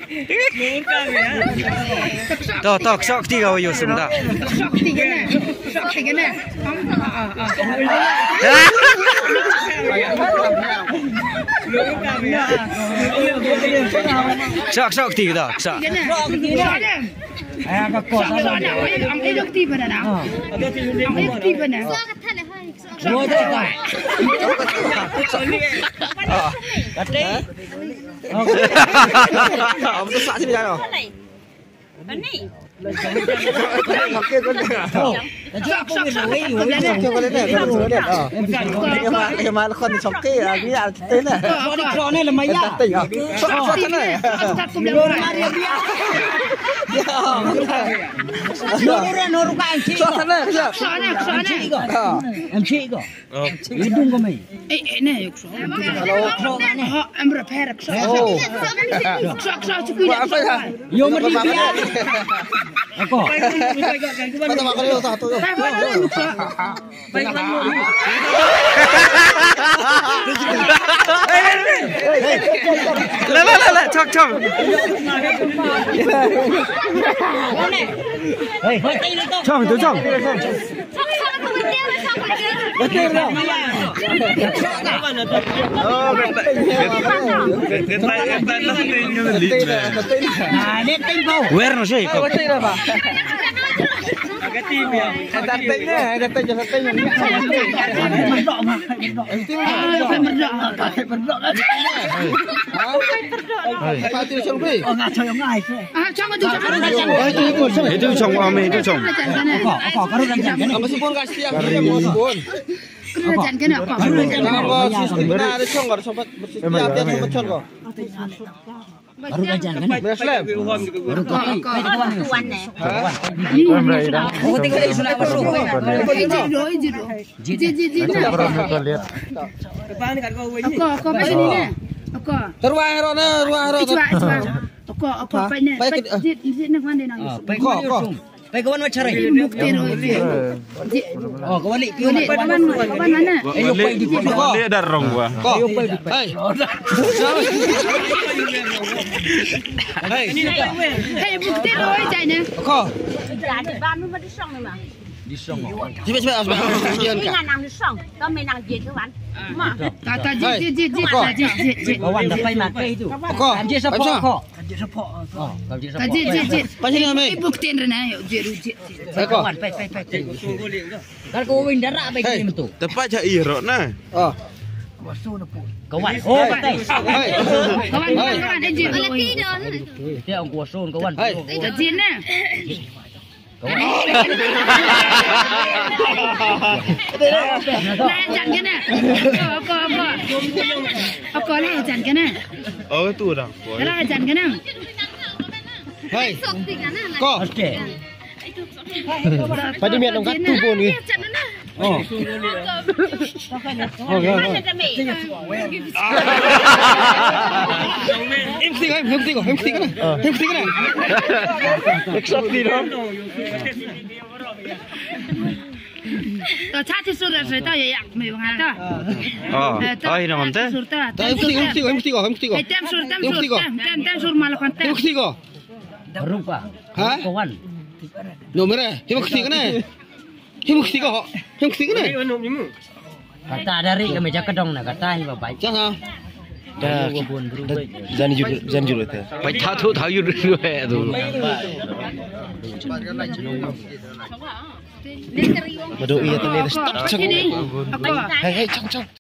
Tok sok tiga yo sunda. Sok tiga dah. Sok. Ayah kau tak ada. Ang ilok tiba na na. Ang ilok tiba na. Semua tu tak. Kati. Ông có sợ chứ bây giờ đâu? Makin con đẹp. Cho con đẹp, con đẹp. Em mà con thì sống kia là cái gì tên này. Con này là mấy à? Tỉnh à? Sợ thế này. Nuru ka anh chị. Sợ thế này. Em chị cơ. Ini dung kau mai. Này yuk so. Em repair so. So cukup dah. Yo mesti dia. Aku. Kata makan dulu satu. Lah, chok. Chong, tu chong. Betul dah. Oh, where no sih kau? Agak tim ya. Ada tim yang itu chong ame itu chong. Meskipun kasih yang dia meskipun. Kerajaan kena apa? Nah, ada chong ada sobat setiap dia sobat chong kok. Baru kerajaan kan? Muslim. Baru tuan ni. Oh, tinggal di sana baru. Ji. Aku apa ini ni? Aku. Ruah hero. Aku apa ini? Ji nak mana nak? Kok. Baik kawan macam mana? Bukti roji. Oh, kawan ni. Kawan mana? Kok ada rong gua. Kok. Hei, bukti roji jadinya. Kok. Ban nó đi xong rồi mà. Di song. Cepat asbah. Cái nhà nàng đi xong, có mấy nàng gì các bạn. Mà. Kata ji. Kawan dapat makai itu. Kok. Anjir support kok. Anjir support. Oh, anjir support. Ji. Pasal ni mai. Bukti rena yo ji. Kok. Pai. Kalau kau win darah baik ni betul. Tepat je iro nah. Oh. Kawan. Oh, betul. Kawan ji. Lagi dah. Dia orang kuasun kawan. Ji na. Kawan. Jangan kena. Aku lah jangan kena. Oh, tu dah. Lah jangan kena. Hai. Kok. Okey. Pada miat dong kat tu pun ni. Oh. Em mesti kan? Except di dalam. Chat thì sudah saya tahu ya mấy bạn ta. Ini namanya. Mesti. Tem sur malah konten. Mesti kok. Rupa. Ha? Kawan. Nomor mesti kan? Mesti kok. Mesti kan? Kata dari kami cakap dong nak kata ni baik. Jangan. Dah kebun berubah. Jangan jurut ya. Baik tahu jurut tu. Madoi atau ni stop cang. Ini. Aku. Hei, cang.